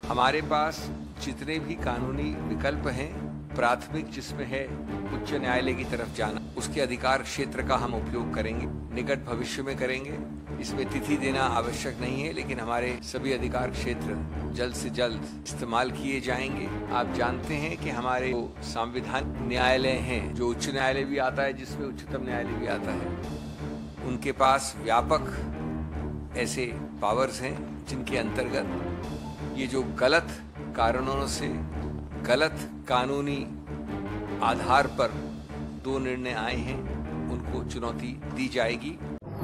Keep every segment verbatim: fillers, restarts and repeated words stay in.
हमारे पास जितने भी कानूनी विकल्प हैं, प्राथमिक जिसमें है उच्च न्यायालय की तरफ जाना, उसके अधिकार क्षेत्र का हम उपयोग करेंगे, निकट भविष्य में करेंगे। इसमें तिथि देना आवश्यक नहीं है, लेकिन हमारे सभी अधिकार क्षेत्र जल्द से जल्द इस्तेमाल किए जाएंगे। आप जानते हैं कि हमारे जो संविधान न्यायालय हैं, जो उच्च न्यायालय भी आता है, जिसमें उच्चतम न्यायालय भी आता है, उनके पास व्यापक ऐसे पावर्स हैं जिनके अंतर्गत ये जो गलत कारणों से गलत कानूनी आधार पर दो निर्णय आए हैं, उनको चुनौती दी जाएगी।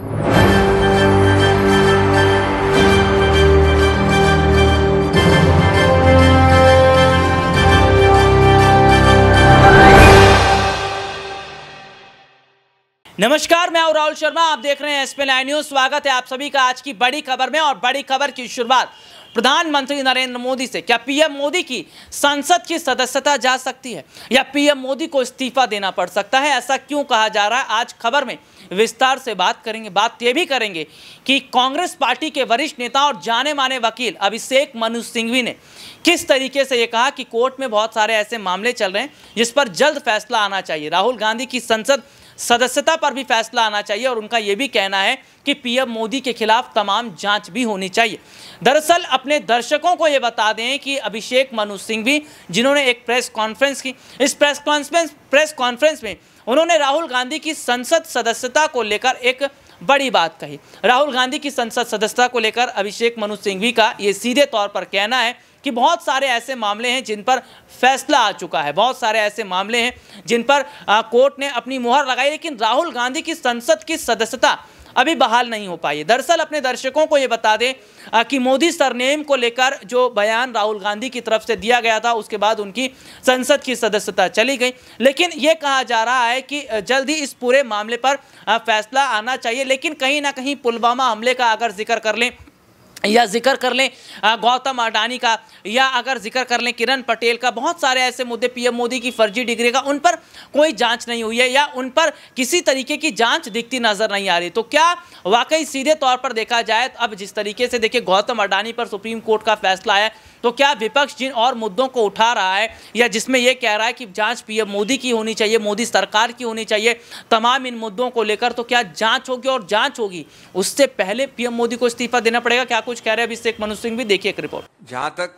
नमस्कार, मैं हूं राहुल शर्मा। आप देख रहे हैं एस पी नाइन न्यूज। स्वागत है आप सभी का आज की बड़ी खबर में। और बड़ी खबर की शुरुआत प्रधानमंत्री नरेंद्र मोदी से। क्या पीएम मोदी की संसद की सदस्यता जा सकती है या पीएम मोदी को इस्तीफा देना पड़ सकता है? ऐसा क्यों कहा जा रहा है, आज खबर में विस्तार से बात करेंगे। बात यह भी करेंगे कि कांग्रेस पार्टी के वरिष्ठ नेता और जाने माने वकील अभिषेक मनु सिंघवी ने किस तरीके से ये कहा कि कोर्ट में बहुत सारे ऐसे मामले चल रहे हैं जिस पर जल्द फैसला आना चाहिए। राहुल गांधी की संसद सदस्यता पर भी फैसला आना चाहिए और उनका यह भी कहना है कि पीएम मोदी के खिलाफ तमाम जांच भी होनी चाहिए। दरअसल अपने दर्शकों को यह बता दें कि अभिषेक मनु सिंघवी, जिन्होंने एक प्रेस कॉन्फ्रेंस की, इस प्रेस कॉन्फ्रेंस प्रेस कॉन्फ्रेंस में उन्होंने राहुल गांधी की संसद सदस्यता को लेकर एक बड़ी बात कही। राहुल गांधी की संसद सदस्यता को लेकर अभिषेक मनु सिंघवी का यह सीधे तौर पर कहना है कि बहुत सारे ऐसे मामले हैं जिन पर फैसला आ चुका है, बहुत सारे ऐसे मामले हैं जिन पर आ, कोर्ट ने अपनी मुहर लगाई, लेकिन राहुल गांधी की संसद की सदस्यता अभी बहाल नहीं हो पाई है। दरअसल अपने दर्शकों को यह बता दें आ, कि मोदी सरनेम को लेकर जो बयान राहुल गांधी की तरफ से दिया गया था, उसके बाद उनकी संसद की सदस्यता चली गई। लेकिन यह कहा जा रहा है कि जल्द ही इस पूरे मामले पर आ, फैसला आना चाहिए। लेकिन कहीं ना कहीं पुलवामा हमले का अगर जिक्र कर लें या जिक्र कर लें गौतम अडानी का, या अगर जिक्र कर लें किरण पटेल का, बहुत सारे ऐसे मुद्दे, पीएम मोदी की फर्जी डिग्री का, उन पर कोई जांच नहीं हुई है या उन पर किसी तरीके की जांच दिखती नजर नहीं आ रही। तो क्या वाकई सीधे तौर पर देखा जाए, अब जिस तरीके से देखिए गौतम अडानी पर सुप्रीम कोर्ट का फैसला आया, तो क्या विपक्ष जिन और मुद्दों को उठा रहा है या जिसमें यह कह रहा है कि जांच पीएम मोदी की होनी चाहिए, मोदी सरकार की होनी चाहिए, तमाम इन मुद्दों को लेकर, तो क्या जांच होगी? और जांच होगी उससे पहले पीएम मोदी को इस्तीफा देना पड़ेगा? क्या कुछ कह रहे हैं अभिषेक मनु सिंघवी, देखिए एक रिपोर्ट। जहां तक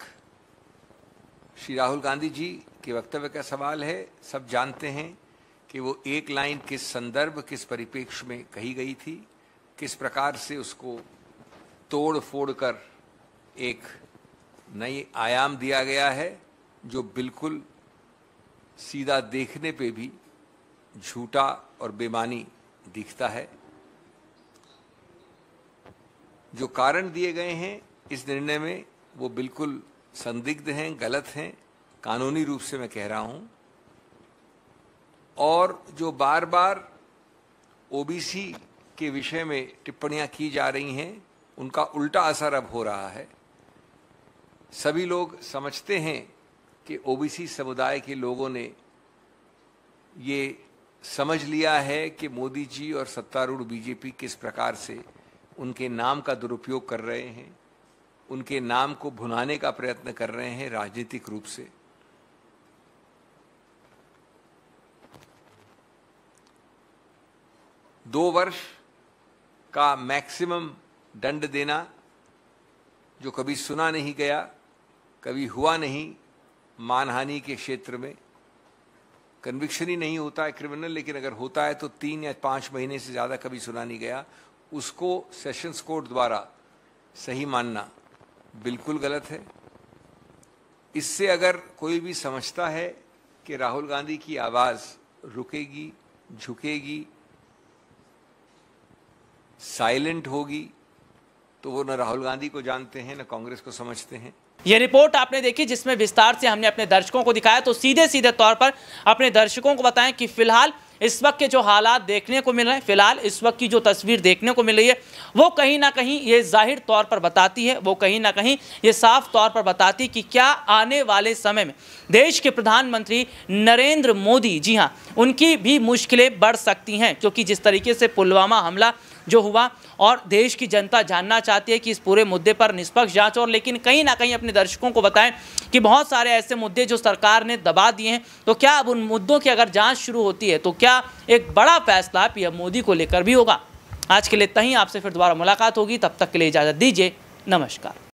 श्री राहुल गांधी जी के वक्तव्य का सवाल है, सब जानते हैं कि वो एक लाइन किस संदर्भ, किस परिप्रेक्ष्य में कही गई थी, किस प्रकार से उसको तोड़ फोड़ कर एक नई आयाम दिया गया है, जो बिल्कुल सीधा देखने पे भी झूठा और बेमानी दिखता है। जो कारण दिए गए हैं इस निर्णय में, वो बिल्कुल संदिग्ध हैं, गलत हैं, कानूनी रूप से मैं कह रहा हूं। और जो बार बार ओबीसी के विषय में टिप्पणियां की जा रही हैं, उनका उल्टा असर अब हो रहा है। सभी लोग समझते हैं कि ओबीसी समुदाय के लोगों ने ये समझ लिया है कि मोदी जी और सत्तारूढ़ बीजेपी किस प्रकार से उनके नाम का दुरुपयोग कर रहे हैं, उनके नाम को भुनाने का प्रयत्न कर रहे हैं राजनीतिक रूप से। दो वर्ष का मैक्सिमम दंड देना, जो कभी सुना नहीं गया, कभी हुआ नहीं मानहानि के क्षेत्र में। कन्विक्शन ही नहीं होता है क्रिमिनल, लेकिन अगर होता है तो तीन या पाँच महीने से ज़्यादा कभी सुना नहीं गया, उसको सेशंस कोर्ट द्वारा सही मानना बिल्कुल गलत है। इससे अगर कोई भी समझता है कि राहुल गांधी की आवाज़ रुकेगी, झुकेगी, साइलेंट होगी, तो वो न राहुल गांधी को जानते हैं, न कांग्रेस को समझते हैं। ये रिपोर्ट आपने देखी जिसमें विस्तार से हमने अपने दर्शकों को दिखाया। तो सीधे सीधे तौर पर अपने दर्शकों को बताएं कि फिलहाल इस वक्त के जो हालात देखने को मिल रहे हैं, फिलहाल इस वक्त की जो तस्वीर देखने को मिल रही है, वो कहीं ना कहीं ये जाहिर तौर पर बताती है, वो कहीं ना कहीं ये साफ तौर पर बताती कि क्या आने वाले समय में देश के प्रधानमंत्री नरेंद्र मोदी, जी हाँ, उनकी भी मुश्किलें बढ़ सकती हैं। क्योंकि जिस तरीके से पुलवामा हमला जो हुआ, और देश की जनता जानना चाहती है कि इस पूरे मुद्दे पर निष्पक्ष जांच हो, लेकिन कहीं ना कहीं अपने दर्शकों को बताएं कि बहुत सारे ऐसे मुद्दे जो सरकार ने दबा दिए हैं, तो क्या अब उन मुद्दों की अगर जांच शुरू होती है तो क्या एक बड़ा फैसला पीएम मोदी को लेकर भी होगा। आज के लिए इतना ही, आपसे फिर दोबारा मुलाकात होगी, तब तक के लिए इजाज़त दीजिए, नमस्कार।